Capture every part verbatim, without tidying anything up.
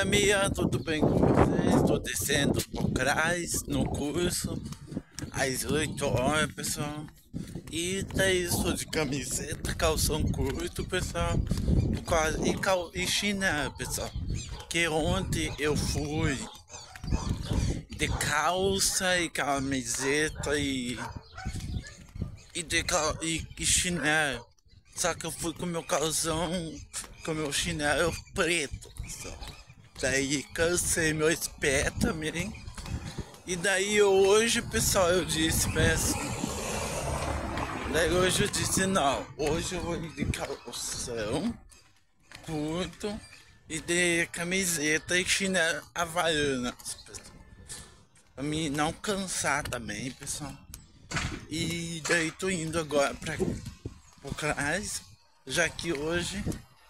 Mia, tudo bem com vocês? Estou descendo por trás no curso às oito horas, pessoal. E tá isso de camiseta, calção curto, pessoal. Por causa- E, cal... e chinelo, pessoal. Que ontem eu fui de calça e camiseta e, e, de cal... e, e chinelo. Só que eu fui com meu calção, com meu chinelo preto, pessoal. Daí cansei meu pé também. E daí hoje, pessoal, eu disse, peço. Daí hoje eu disse, não, hoje eu vou ir de calção curto e de camiseta e chinelo havaiana, pessoal. Pra mim não cansar também, pessoal. E daí tô indo agora pra por trás, já que hoje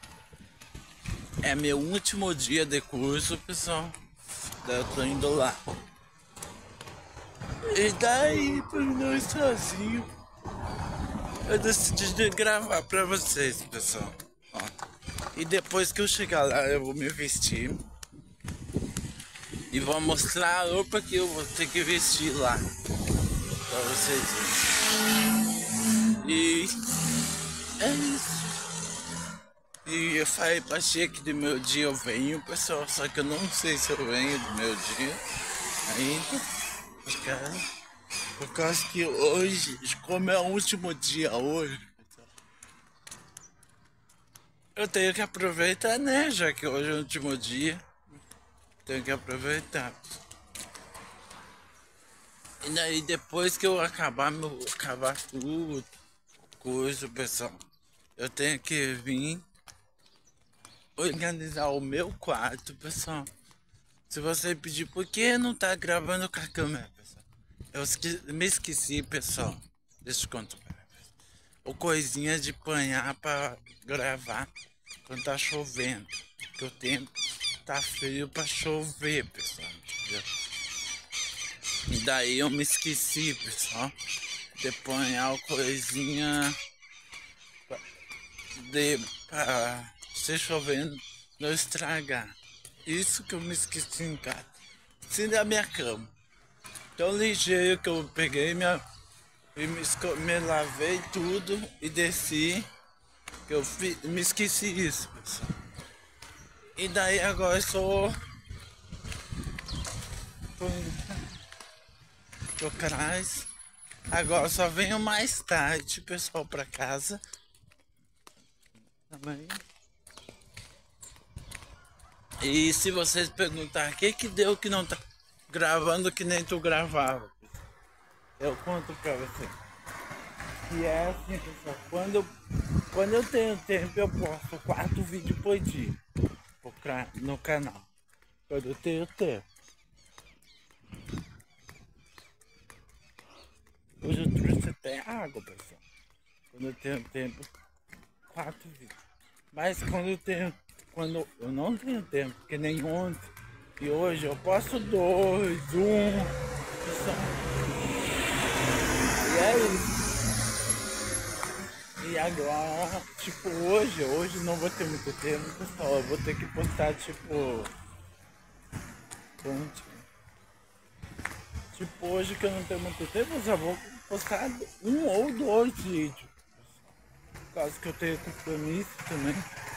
é meu último dia de curso, pessoal. Daí eu tô indo lá. E daí, por não sozinho, eu decidi gravar pra vocês, pessoal. Ó. E depois que eu chegar lá, eu vou me vestir. E vou mostrar a roupa que eu vou ter que vestir lá. Pra vocês verem. E é isso. E eu falei pra Chia que do meu dia eu venho, pessoal. Só que eu não sei se eu venho do meu dia ainda. Por causa, por causa que hoje, como é o último dia hoje, eu tenho que aproveitar, né? Já que hoje é o último dia, tenho que aproveitar. E daí depois que eu acabar meu acabar tudo, coisa, pessoal, eu tenho que vir organizar o meu quarto, pessoal. Se você pedir por que não tá gravando com a câmera, pessoal, eu esque me esqueci, pessoal. Deixa eu contar. Ou coisinha de panhar pra gravar quando tá chovendo. Porque o tempo tá frio pra chover, pessoal. Entendeu? E daí eu me esqueci, pessoal, de panhar coisinha pra, de, pra se chovendo não estragar. Isso que eu me esqueci em casa. Sim, da minha cama. Tão ligeiro que eu peguei minha. E me, me lavei tudo e desci. Que eu fi, me esqueci isso, pessoal. E daí agora eu sou. Tô, tô atrás. Agora só venho mais tarde, pessoal, pra casa. Também. E se vocês perguntar o que que deu que não tá gravando que nem tu gravava, eu conto pra você. E é assim, pessoal, quando eu, quando eu tenho tempo eu posto quatro vídeos por dia no canal. Quando eu tenho tempo. Hoje eu trouxe até água, pessoal. Quando eu tenho tempo, quatro vídeos. Mas quando eu tenho, quando eu não tenho tempo, que nem ontem e hoje eu posto dois, um, pessoal. E é isso. E agora, tipo, hoje, hoje não vou ter muito tempo, pessoal. Eu vou ter que postar, tipo. Tipo, hoje que eu não tenho muito tempo, eu já vou postar um ou dois vídeos. Por causa que eu tenho compromisso também.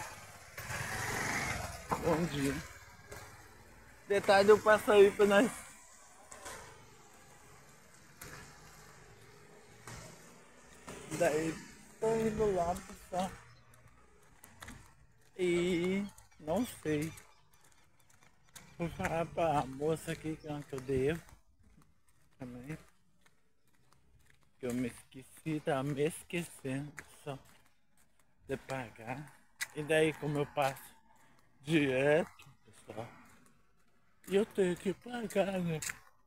Bom dia. Detalhe, eu passo aí pra nós. Daí, tô indo lá, pessoal. E não sei. Vou falar pra moça aqui que eu devo. Também. Que eu me esqueci, tá me esquecendo só de pagar. E daí, como eu passo direto, pessoal, e eu tenho que pagar, né?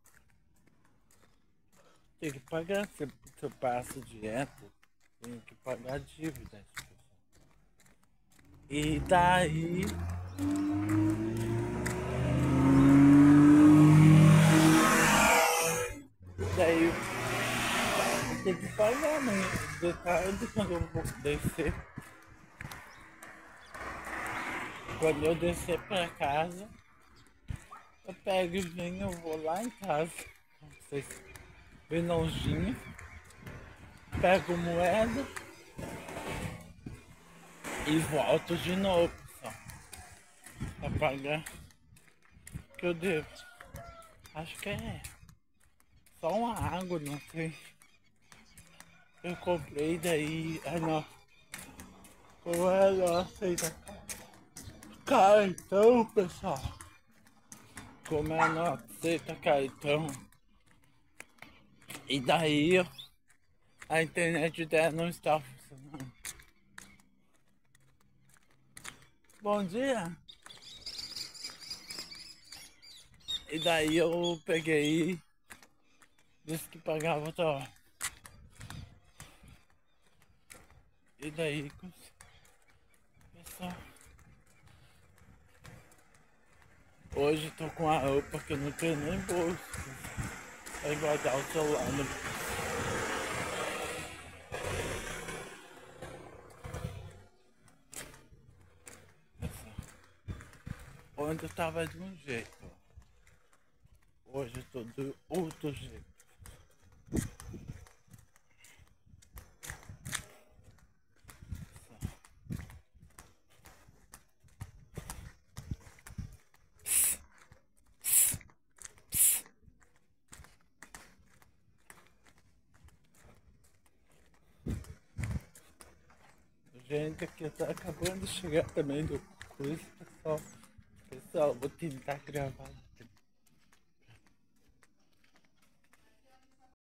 Tenho que pagar, se, se eu passo direto, tenho que pagar dívidas, pessoal. E daí. Daí tem que pagar, né? De tarde quando eu vou descer. Quando eu descer pra casa, Eu pego e venho, eu vou lá em casa, não sei se bem longinho, pego moeda e volto de novo, só pra pagar o que eu devo. Acho que é só uma água, não sei. Eu comprei daí, ah não, como é, não aceita cartão, pessoal. Como é, não aceita cartão. E daí a internet dela não está funcionando. Bom dia! E daí eu peguei, disse que pagava outra hora. E daí, pessoal, hoje tô com a roupa que eu não tenho nem bolso. Vai guardar o celular no... Ontem eu tava de um jeito, hoje eu tô de outro jeito. Gente, aqui tá acabando de chegar também do curso, pessoal. Pessoal, vou tentar gravar